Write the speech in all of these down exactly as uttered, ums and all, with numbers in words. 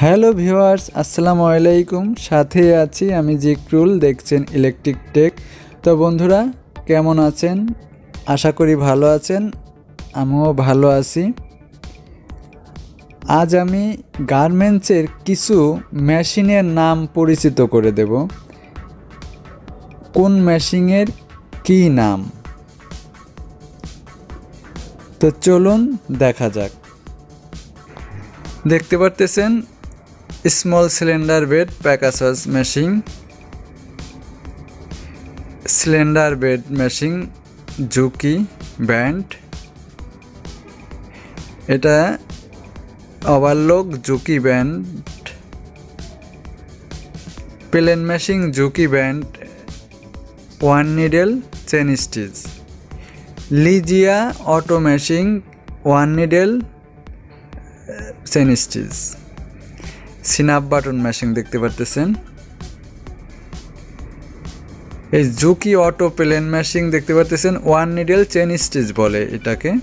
Hello viewers, আসসালামু আলাইকুম। সাথে আছি আমি জিকরুল, দেখছেন ইলেকট্রিক টেক। তো বন্ধুরা, কেমন আছেন? আশা করি ভালো আছেন, আমিও ভালো আছি। আজ আমি গার্মেন্টসের কিছু মেশিনের নাম পরিচিত করে দেব। কোন মেশিনের কী নাম, তো চলুন দেখা যাক। দেখতে পারতেছেন small cylinder bed Pegasus machine, cylinder bed machine Juki brand. এটা overlock Juki brand. Plain machine Juki brand one needle chain stitch. লিজিয়া auto machine one needle chain stitch. Snap button machine দেখতে পারতেছেন। এই জুকি অটো প্লেন মেশিন দেখতে পারতেছেন, one needle chain stitch বলে এটাকে।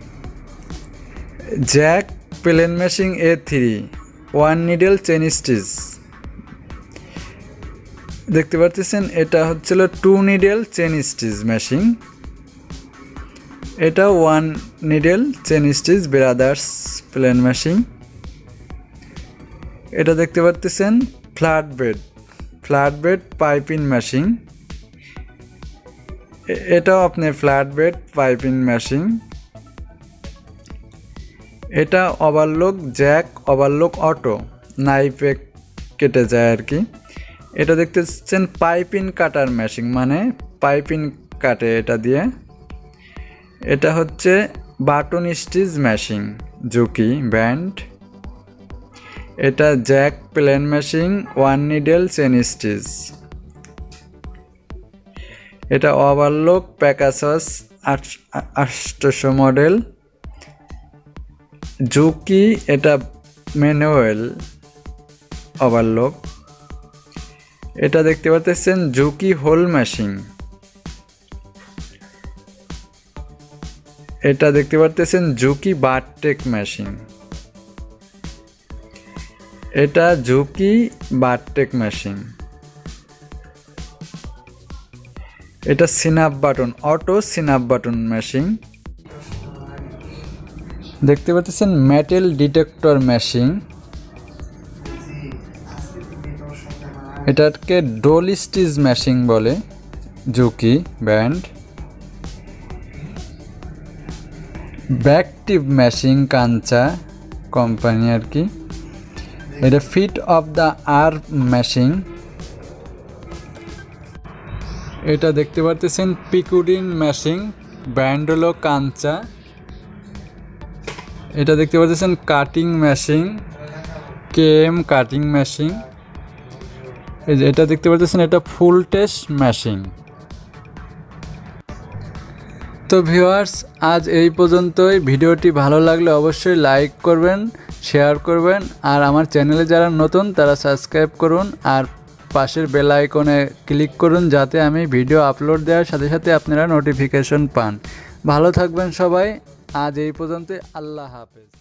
Jack plain machine A three one needle chain stitch দেখতে পারতেছেন। এটা হচ্ছিল two needle chain stitch machine. এটা one needle chain stitch brothers plain machine. এটা দেখতে পারতেছেন flat bed, flat bed piping machine. এটাও আপনি ফ্ল্যাট বেড পাইপিং মেশিন। এটা ওভারলক জ্যাক ওভারলক অটো, নাইফে কেটে যায় আর কি। এটা দেখতে পাচ্ছেন পাইপিং কাটার মেশিন, মানে পাইপিং কাটে এটা দিয়ে। এটা হচ্ছে button stitch machine Juki brand. এটা Jack plain machine one needle chain stitch. এটা ওভারলক প্যাকাসাস আটশো মডেল জুকি। এটা ম্যানুয়াল ওভারলক। এটা দেখতে পাচ্ছেন জুকি হোল মেশিন। এটা দেখতে পাচ্ছেন জুকি বারটেক মেশিন। এটা জুকি বারটেক মেশিন। এটা snap button auto snap button machine. দেখতে পাচ্ছেন মেটাল ডিটেক্টর মেশিন। এটাকে ডোল স্টিচ মেশিন বলে জুকি ব্যান্ড। ব্যাকটিভ মেশিন কাঞ্চা কোম্পানি আর কি। এটা feed off the arm machine. এটা দেখতে পারতেছেন পিকুডিন মেশিন, ব্র্যান্ড হলো কাঞ্চা। এটা দেখতে পাচ্ছেন cutting machine, KM cutting machine. এটা দেখতে পাচ্ছেন এটা ফুল টেস্ট মেশিন। তো ভিউয়ার্স, আজ এই পর্যন্তই। ভিডিওটি ভালো লাগলে অবশ্যই লাইক করবেন, শেয়ার করবেন, আর আমার চ্যানেলে যারা নতুন তারা সাবস্ক্রাইব করুন আর পাশের বেল আইকনে ক্লিক করুন, যাতে আমি ভিডিও আপলোড দেওয়ার সাথে সাথে আপনারা নোটিফিকেশন পান। ভালো থাকবেন সবাই। আজ এই পর্যন্ত। আল্লাহ হাফেজ।